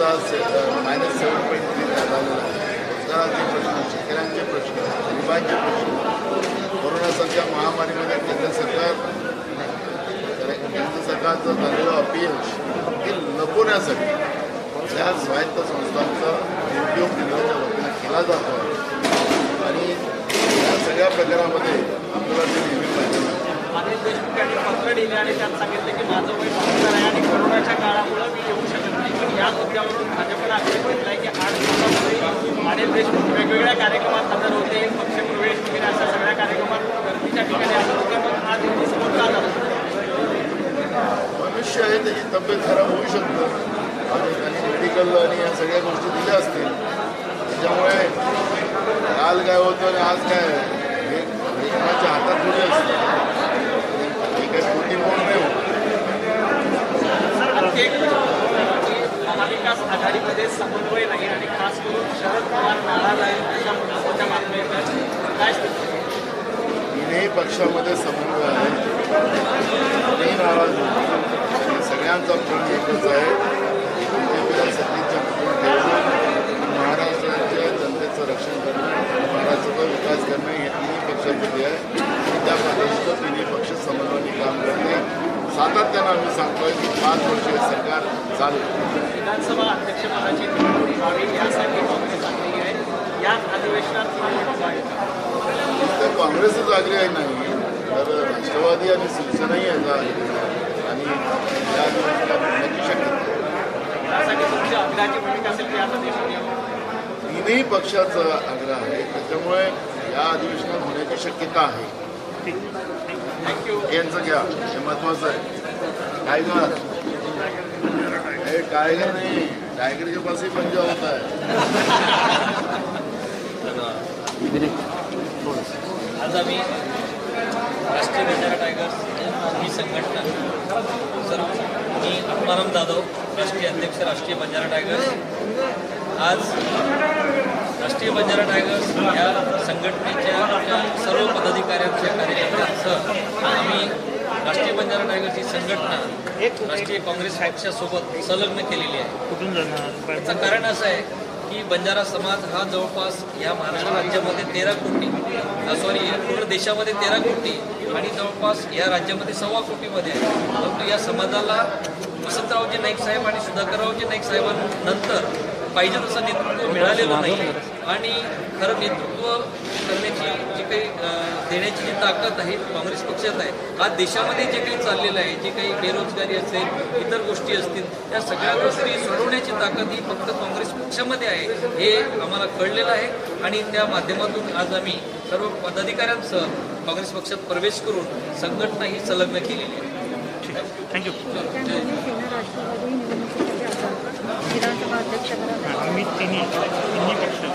-7.3 झालेला आहे. रोजगाराचे प्रश्न, शेतकऱ्यांचे प्रश्न, गरिबांचे प्रश्न, कोरोनासारख्या महामारीमध्ये केंद्र सरकारचं झालेलं अपयश हे लपवण्यासाठी या स्वायत्त संस्थांचा उपयोग केंद्राच्या वतीने केला जातो आणि या सगळ्या प्रकारामध्ये आपल्याला ते नेहमी पाहिजे. अनिल देशमुख यांनी पत्र लिहिले आणि त्यात सांगितलं की माझं वय 72 आहे आणि कोरोनाच्या काळामुळे मी येऊ शकत नाही. पण या मुद्द्यावरून भाजपनं आक्षेप घेतला आहे की 8 दिवसामध्ये अनिल देशमुख वेगवेगळ्या कार्यक्रमात हजर होते, पक्षप्रवेश वगैरे अशा सगळ्या कार्यक्रमात गर्दीच्या ठिकाणी हजर होते. पण आज दिवसावर का झालं? मनुष्य आहे, त्याची तब्येत खराब होऊ शकतं आणि त्यांनी मेडिकल आणि या सगळ्या गोष्टी दिल्या असतील. त्याच्यामुळे काल काय होतं आणि आज काय हे कोणाच्या हातात थोडी असतं. हे काही खोटी बोल नाही होत. महाविकास आघाडीमध्ये समन्वय नाही आणि खास करून शरद पवार नाराज आहेत अशा महत्त्वाच्या बातम्या येतात. काय तीनही पक्षामध्ये समन्वय आहे, कोणीही नाराज होत. सगळ्यांचा प्रश्न एकच आहे की बीजेपीला सत्तेच्या कुटुंब ठेवून महाराष्ट्राच्या जनतेचं रक्षण करणं, महाराष्ट्राचा विकास करणं हे तिन्ही पक्षामध्ये आहे आणि त्या पद्धतीचं तिन्ही पक्ष समन्वयाने काम करते. सातत्यानं आम्ही सांगतोय की 5 वर्षीय सरकार चालू. विधानसभा अध्यक्षपदाची निवडणूक व्हावी यासाठी काँग्रेस आग्रही आहे. या अधिवेशनात तर काँग्रेसच आग्रही नाही तर राष्ट्रवादी आणि शिवसेनाही याचा आणि या अधिवेशनात होण्याची शक्यता. त्यासाठी तुमची आग्रहाची भूमिका असेल की आता देशात तीनही पक्षाचा आग्रह आहे, त्याच्यामुळे या अधिवेशनात होण्याची शक्यता आहे. थँक्यू. यांचं घ्या, हे महत्वाचं आहे. टायगर हे टायगर नाही, टायगर के पास ही पंजा होता है. आज आम्ही राष्ट्रीय बंजारा टायगर्स ही संघटना सर्व मी आत्माराम जाधव, राष्ट्रीय अध्यक्ष राष्ट्रीय बंजारा टायगर्स. आज राष्ट्रीय बंजारा टायगर्स या संघटनेच्या सर्व पदाधिकाऱ्यांच्या कार्यकर्त्यांसह आम्ही राष्ट्रीय बंजारा टायगर्स ही संघटना राष्ट्रीय काँग्रेस पक्षासोबत संलग्न केलेली आहे. कुठून जाणार? याचं कारण असं आहे की बंजारा समाज हा जवळपास या महाराष्ट्र राज्यामध्ये 13 कोटी पूर्ण देशामध्ये 13 कोटी आणि जवळपास या राज्यामध्ये 1.25 कोटीमध्ये आहे. परंतु या समाजाला वसंतरावजी नाईक साहेब आणि सुधाकररावजी नाईक साहेबांनंतर पाहिजे तसं नेतृत्व मिळालेलं नाही आणि खरं नेतृत्व करण्याची जी काही देण्याची जी ताकद आहे काँग्रेस पक्षात आहे. आज देशामध्ये जे काही चाललेलं आहे, जे काही बेरोजगारी असेल, इतर गोष्टी असतील, त्या सगळ्या गोष्टी सोडवण्याची ताकद ही फक्त काँग्रेस पक्षामध्ये आहे हे आम्हाला कळलेलं आहे आणि त्या माध्यमातून आज आम्ही सर्व पदाधिकाऱ्यांसह काँग्रेस पक्षात प्रवेश करून संघटना ही संलग्न केलेली आहे. थँक्यू. विधानसभा अध्यक्ष तिन्ही पक्ष